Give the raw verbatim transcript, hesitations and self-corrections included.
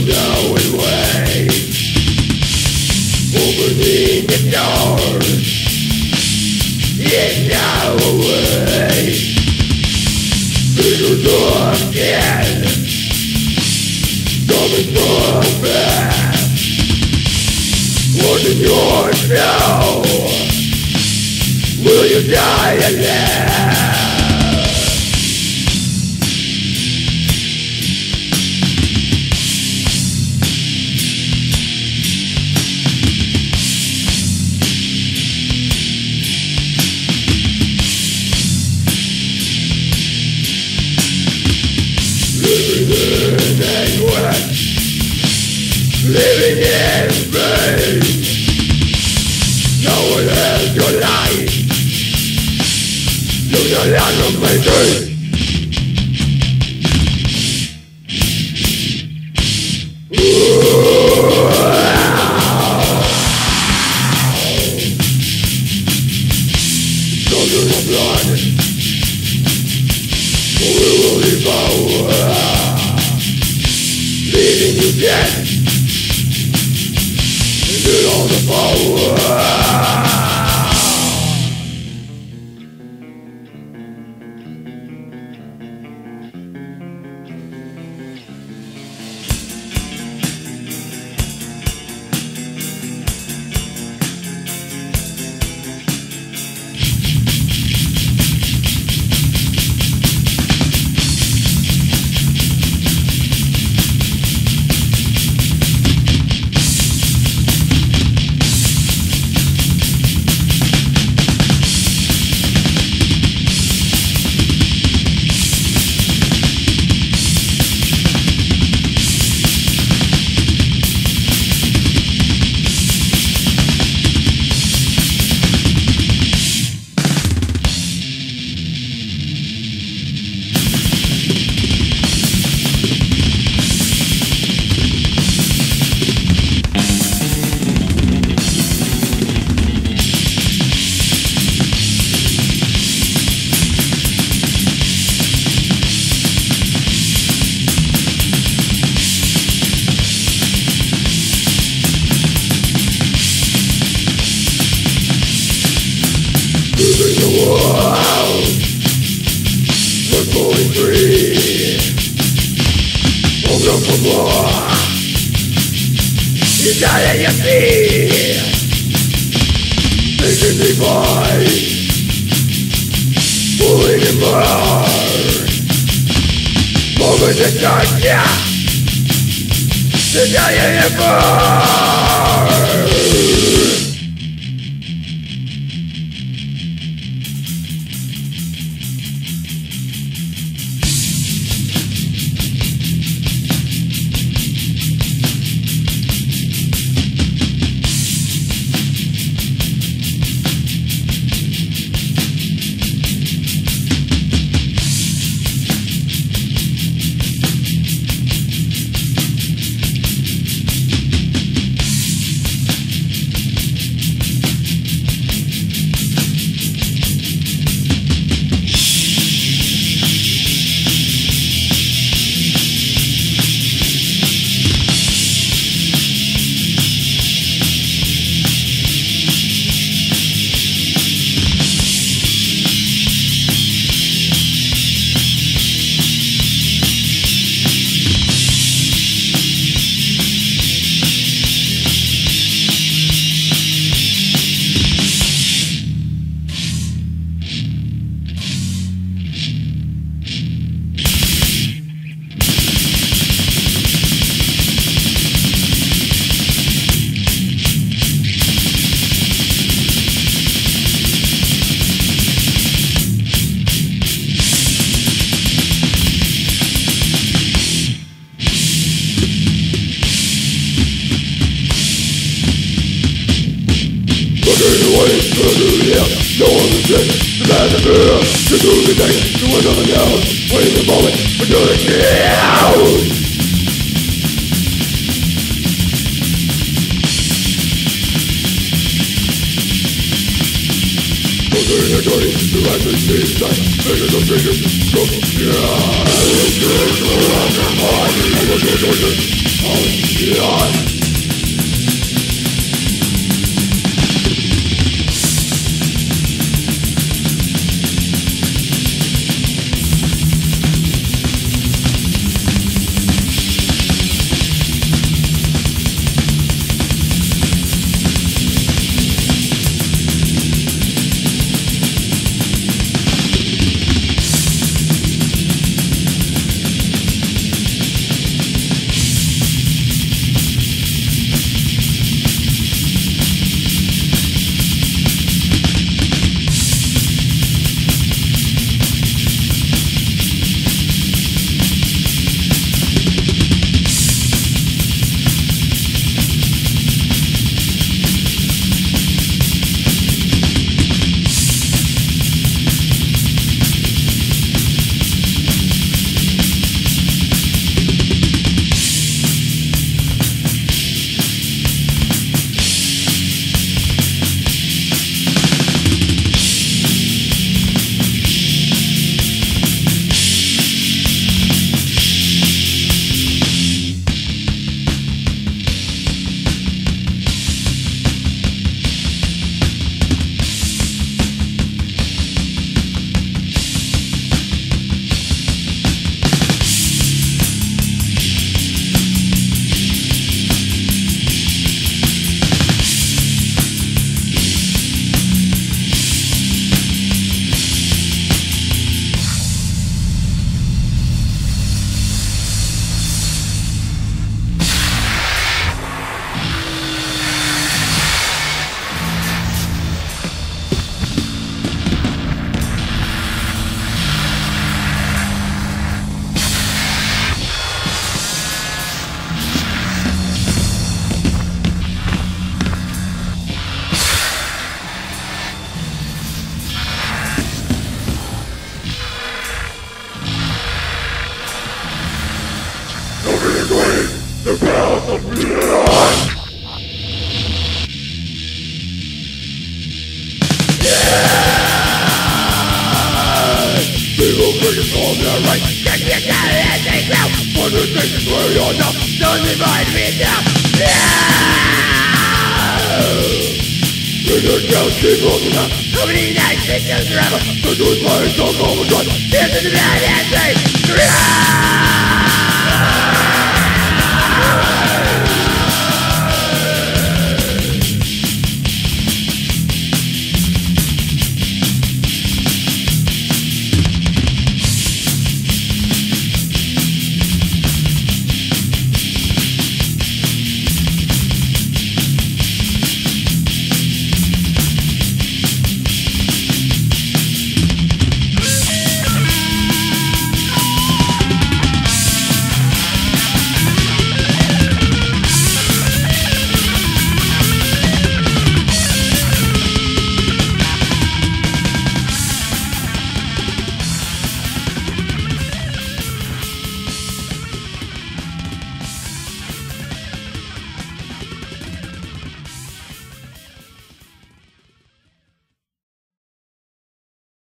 now and wait. Opening the door, it's now away. Little dark dead, coming from back. What in yours now? Will you die again? Living in vain. No one has your life. You no longer maintain. Children of blood, we will devour, leaving you dead. Get all the power. Living the world, we're going free. Open up for more. You die in your feet. Making divide, pulling in more. Moving the dark, yeah. You die in your bar. No one is dead, the man is here. To do the thing, to another down. Waiting the moment, we're doing it out. the rancid seeds that make the fingers go. Yeah, it's just around the body. I'm a good order. Oh, yeah. The path of blood! Yeah! People bring us all their right. Take me down and take me out. For the things is where you're not. Don't divide me down. Yeah! In the couch, keep rolling up. Nobody nights, it goes forever. The good lights don't overrun. Here's the bad and say, yeah!